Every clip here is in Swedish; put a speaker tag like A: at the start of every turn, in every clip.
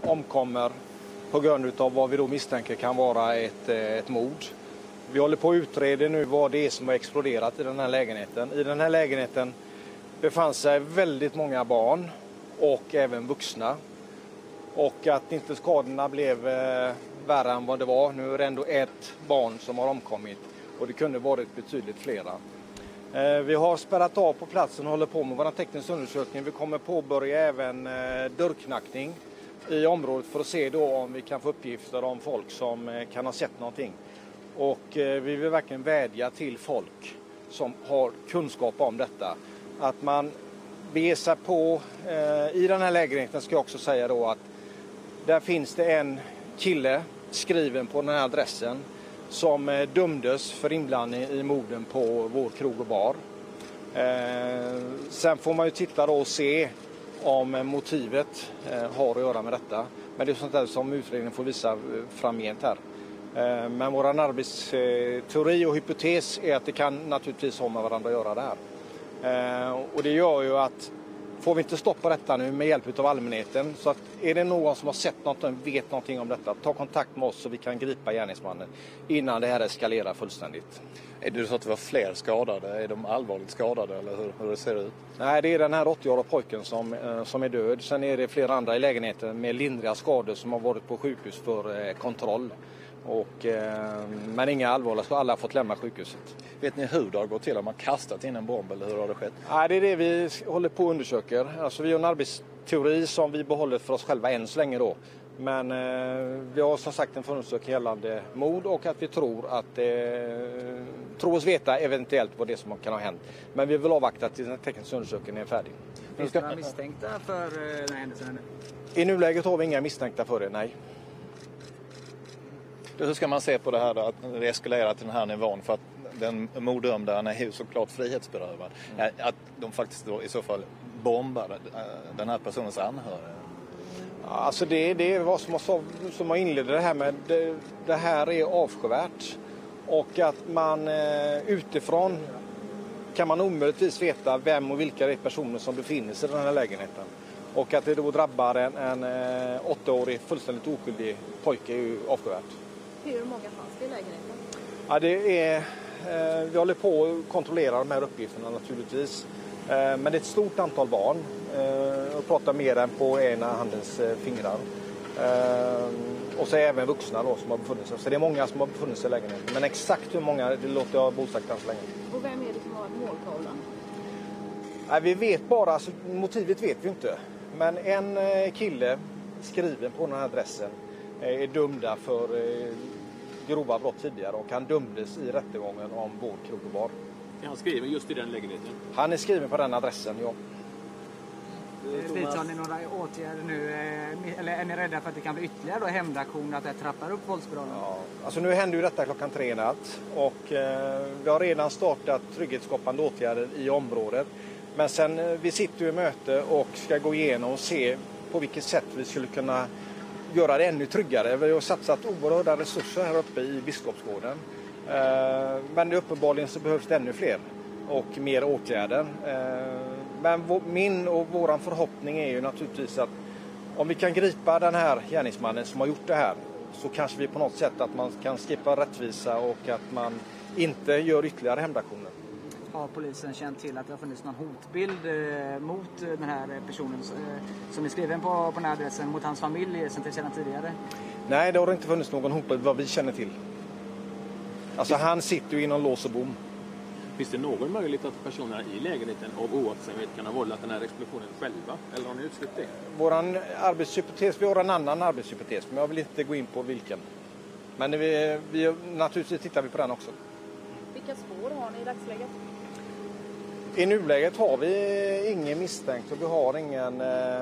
A: omkommer på grund av vad vi då misstänker kan vara ett mord. Vi håller på att utreda nu vad det är som har exploderat i den här lägenheten. I den här lägenheten befann sig väldigt många barn och även vuxna. Och att inte skadorna blev värre än vad det var. Nu är det ändå ett barn som har omkommit och det kunde varit betydligt flera. Vi har spärrat av på platsen och håller på med vår tekniska undersökning. Vi kommer påbörja även dörrknackning i området för att se då om vi kan få uppgifter om folk som kan ha sett någonting. Och vi vill verkligen vädja till folk som har kunskap om detta. Att man beger sig på, i den här lägenheten ska jag också säga då att där finns det en kille skriven på den här adressen som dömdes för inblandning i morden på vår krog och bar. Sen får man ju titta då och se om motivet har att göra med detta. Men det är sånt där som utredningen får visa framgent här. Men vår arbetsteori och hypotes är att det kan naturligtvis ha med varandra att göra det här. Och det gör ju att får vi inte stoppa detta nu med hjälp av allmänheten, så att är det någon som har sett något och vet någonting om detta, ta kontakt med oss så vi kan gripa gärningsmannen innan det här eskalerar fullständigt.
B: Är det så att det var fler skadade? Är de allvarligt skadade eller hur det ser ut?
A: Nej, det är den här 80-åriga pojken som är död. Sen är det flera andra i lägenheten med lindriga skador som har varit på sjukhus för kontroll. Men inga allvarliga, så alla har fått lämna sjukhuset.
B: Vet ni hur det har gått till? Har man kastat in en bomb eller hur har det skett?
A: Nej, det är det vi håller på att undersöka. Alltså, vi har en arbetsteori som vi behåller för oss själva än så länge då. Men vi har som sagt en förundersökning gällande mord och att vi tror oss veta eventuellt vad det som kan ha hänt. Men vi vill avvakta tills den tekniska undersökningen är färdig.
C: Finns det några misstänkta för den här händelsen?
A: I nuläget har vi inga misstänkta för det, nej.
B: Hur ska man se på det här då, att det eskalerar till den här nivån? För att den morddömda är ju såklart frihetsberövad. Att de faktiskt då i så fall bombar den här personens anhöriga.
A: Alltså det är vad som har inlett det här med. Det här är avskyvärt. Och att man utifrån kan man omöjligtvis veta vem och vilka det är personer som befinner sig i den här lägenheten. Och att det då drabbar en 8-årig fullständigt oskyldig pojke är ju avskyvärt.
D: Hur många fanns det i lägenheten?
A: Ja, vi håller på att kontrollera de här uppgifterna naturligtvis. Men det är ett stort antal barn. Och pratar mer än på ena handens fingrar. Och så är även vuxna då som har befunnit sig. Så det är många som har befunnit sig i lägenheten. Men exakt hur många, det låter jag bosagt än så länge.
D: Och vem är det som har måltavlan?
A: Nej, vi vet bara, alltså, motivet vet vi inte. Men en kille skriven på den här adressen är dömda för grova brott tidigare och han dömdes i rättegången om vår krog och bar.
E: Är han skriven just i den lägenheten?
A: Han är skriven på den adressen, ja.
C: Vidtar ni några åtgärder nu, eller är ni rädda för att det kan bli ytterligare då hämndaktioner, att det trappar upp våldsspiralen?
A: Ja, alltså nu händer ju detta 3:00 natt och vi har redan startat trygghetsskapande åtgärder i området. Men sen vi sitter ju i möte och ska gå igenom och se på vilket sätt vi skulle kunna göra det ännu tryggare. Vi har satsat oerhörda resurser här uppe i Biskopsgården. Men uppenbarligen så behövs det ännu fler och mer åtgärder. Men min och våran förhoppning är ju naturligtvis att om vi kan gripa den här gärningsmannen som har gjort det här, så kanske vi på något sätt att man kan skipa rättvisa och att man inte gör ytterligare hämndaktioner.
C: Har polisen känt till att det har funnits någon hotbild mot den här personen som är skriven på den här adressen, mot hans familj sedan tidigare? Nej,
A: det har inte funnits någon hotbild vad vi känner till. Alltså han sitter ju inom lås och bom.
E: Finns det någon möjlighet att personerna i lägenheten av oaktsamhet kan ha vållat den här explosionen själva? Eller har ni utslutt det?
A: Våran arbetshypotes, vi har en annan arbetshypotes, men jag vill inte gå in på vilken. Men naturligtvis tittar vi på den också.
D: Vilka spår har ni i dagsläget?
A: I nuläget har vi ingen misstänkt och vi har ingen...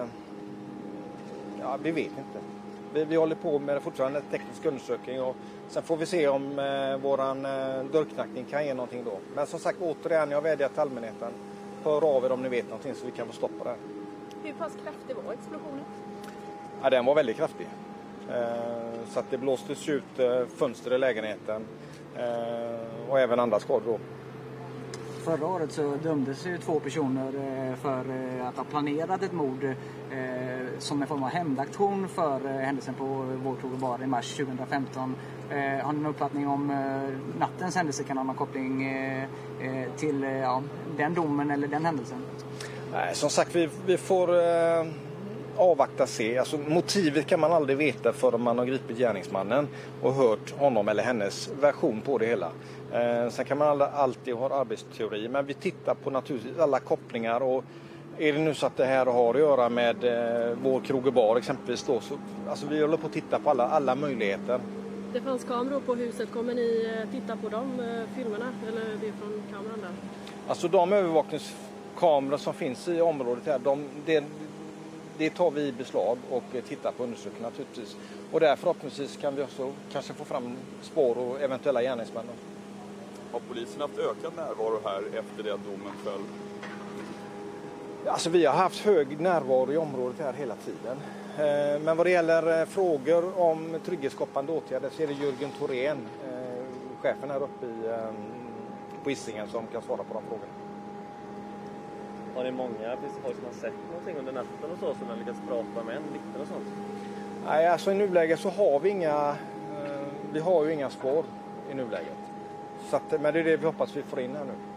A: vi vet inte. Vi håller på med fortfarande teknisk undersökning och sen får vi se om våran dörrknackning kan ge någonting då. Men som sagt, återigen, jag vädjar till allmänheten. Hör av er om ni vet någonting så vi kan få stoppa det.
D: Hur pass kraftig var explosionen?
A: Ja, den var väldigt kraftig. Så att det blåstes ut fönster i lägenheten och även andra skador då.
C: Förra året så dömdes ju 2 personer för att ha planerat ett mord som en form av hämndaktion för händelsen på Vår Krog och Bar i mars 2015. Har ni någon uppfattning om nattens händelse kan ha någon koppling till den domen eller den händelsen?
A: Nej, som sagt, vi får avvakta se. Alltså, motivet kan man aldrig veta förrän man har gripit gärningsmannen och hört honom eller hennes version på det hela. Sen kan man alltid ha arbetsteori, men vi tittar på naturligtvis alla kopplingar, och är det nu så att det här har att göra med Vår Krog och Bar exempelvis då, så alltså, vi håller på att titta på alla möjligheter.
F: Det fanns kameror på huset. Kommer ni titta på de filmerna eller det från kameran där?
A: Alltså de övervakningskameror som finns i området här, det tar vi i beslag och tittar på undersökningen naturligtvis. Och där förhoppningsvis kan vi också kanske få fram spår och eventuella gärningsmän.
G: Har polisen haft ökad närvaro här efter det att domen föll?
A: Alltså vi har haft hög närvaro i området här hela tiden. Men vad det gäller frågor om trygghetsskapande åtgärder så är det Jörgen Thorén, chefen här uppe på Hisingen, som kan svara på de frågorna.
H: Har ni många, finns det folk som har sett någonting under natten och så som har lyckats prata med en, vittnen och sånt?
A: Nej, alltså i nuläget så har vi har ju inga spår i nuläget. Så att, men det är det vi hoppas vi får in här nu.